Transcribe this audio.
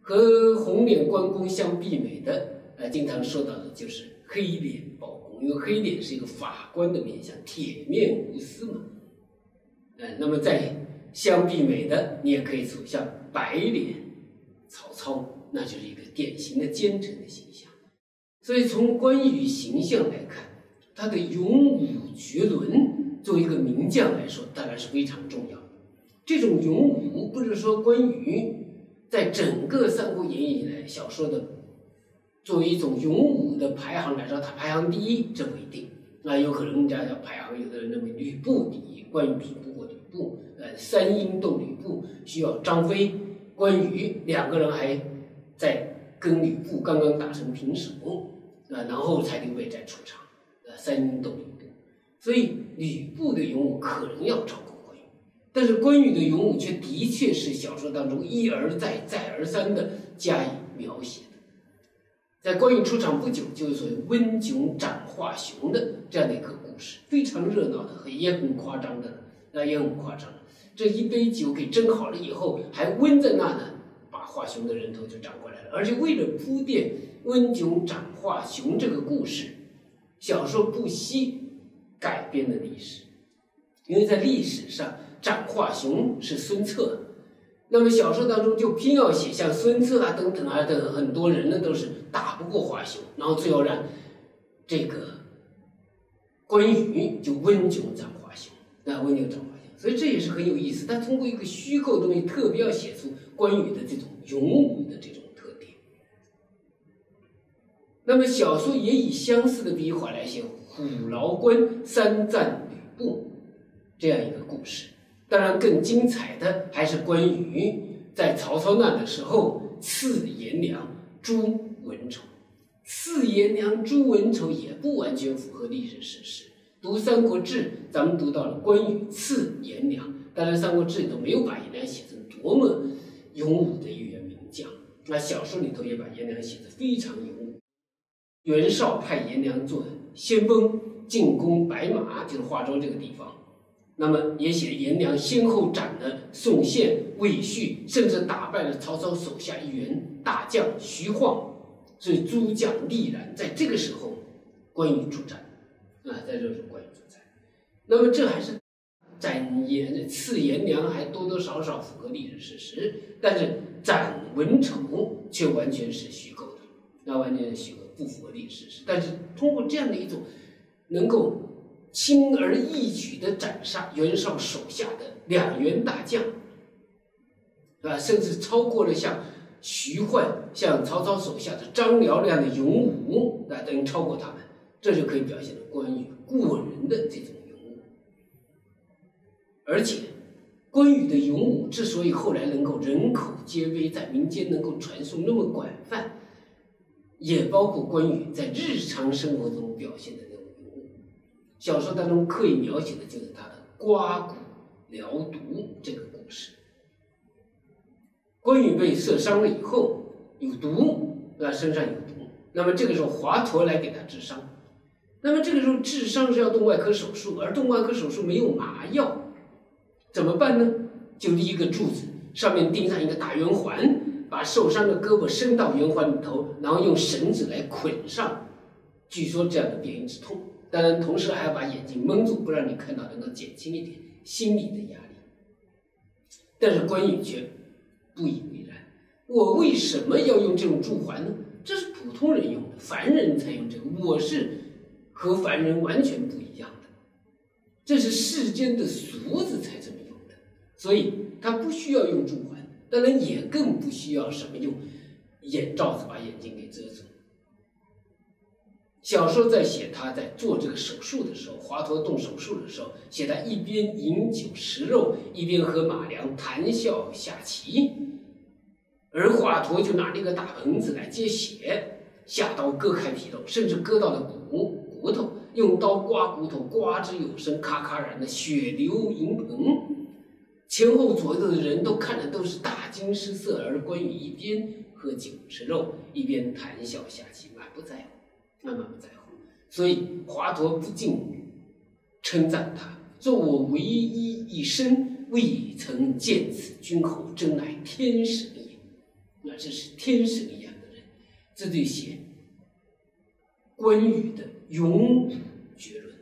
和红脸关公相媲美的，经常说到的就是黑脸包公，因为黑脸是一个法官的面相，铁面无私嘛。那么在相媲美的，你也可以走向白脸曹操，那就是一个典型的奸臣的形象。所以从关羽形象来看，他的勇武绝伦，作为一个名将来说，当然是非常重要的。这种勇武不是说关羽在整个《三国演义》以来小说的作为一种勇武的排行来说，他排行第一，这不一定。有可能人家要排行，有的人认为吕布第一，关羽比不过吕布。三英斗吕布需要张飞、关羽两个人还在跟吕布刚刚打成平手，然后才刘备再出场。三英斗吕布，所以吕布的勇武可能要超过关羽，但是关羽的勇武却的确是小说当中一而再再而三的加以描写的。在关羽出场不久，就是所谓温酒斩华雄的这样的一个故事，非常热闹的，也很夸张的，也很夸张的。这一杯酒给蒸好了以后，还温在那呢，把华雄的人头就斩过来了。而且为了铺垫温酒斩华雄这个故事，小说不惜改编了历史，因为在历史上斩华雄是孙策，那么小说当中就偏要写像孙策等等的很多人呢都是打不过华雄，然后最后让这个关羽就温酒斩华雄，温酒斩华雄，所以这也是很有意思。他通过一个虚构的东西，特别要写出关羽的这种勇武的这种特点。那么小说也以相似的笔法来写虎牢关三战吕布这样一个故事。当然更精彩的还是关羽在曹操那的时候刺颜良、诛文丑。刺颜良、诛文丑也不完全符合历史事实。读《三国志》，咱们读到了关羽刺颜良，当然《三国志》里头没有把颜良写成多么勇武的一员名将，那小说里头也把颜良写得非常勇武。袁绍派颜良做先锋进攻白马，就是华州这个地方。那么也写颜良先后斩了宋宪、魏续，甚至打败了曹操手下一员大将徐晃，所以诸将力然。在这个时候，关羽出战，在这个时候关羽出战。那么这还是刺颜良还多多少少符合历史事实，但是斩文丑却完全是虚构的，完全是虚构，不符合历史事实。但是通过这样的一种能够轻而易举地斩杀袁绍手下的两员大将，甚至超过了像徐焕、像曹操手下的张辽那样的勇武，等于超过他们，这就可以表现了关羽过人的这种勇武。而且关羽的勇武之所以后来能够人口皆碑，在民间能够传颂那么广泛，也包括关羽在日常生活中表现的那种勇武。小说当中刻意描写的就是他的刮骨疗毒这个故事。关羽被射伤了以后有毒，身上有毒，那么这个时候华佗来给他治伤。那么这个时候治伤是要动外科手术，而动外科手术没有麻药，怎么办呢？就立一个柱子，上面钉上一个大圆环，把受伤的胳膊伸到圆环里头，然后用绳子来捆上，据说这样的便于止痛。当然同时还要把眼睛蒙住，不让你看到，能够减轻一点心理的压力。但是关羽却不以为然，我为什么要用这种柱环呢？这是普通人用的，凡人才用这个，我是和凡人完全不一样的，这是世间的俗子才这么用的，所以他不需要用柱环，当然也更不需要什么用眼罩子把眼睛给遮住。小说在写他在做这个手术的时候，华佗动手术的时候，写他一边饮酒食肉，一边和马良谈笑下棋，而华佗就拿了一个大盆子来接血，下刀割开皮肉，甚至割到了骨头，用刀刮骨头，刮之有声，咔咔然的血流盈盆，前后左右的人都看着都是大惊失色，而关羽一边喝酒吃肉，一边谈笑下棋，满不在乎。所以华佗不禁称赞他，说我唯一一生未曾见此君侯，真乃天神也。 那这是天神一样的人，这就写关羽的勇决论。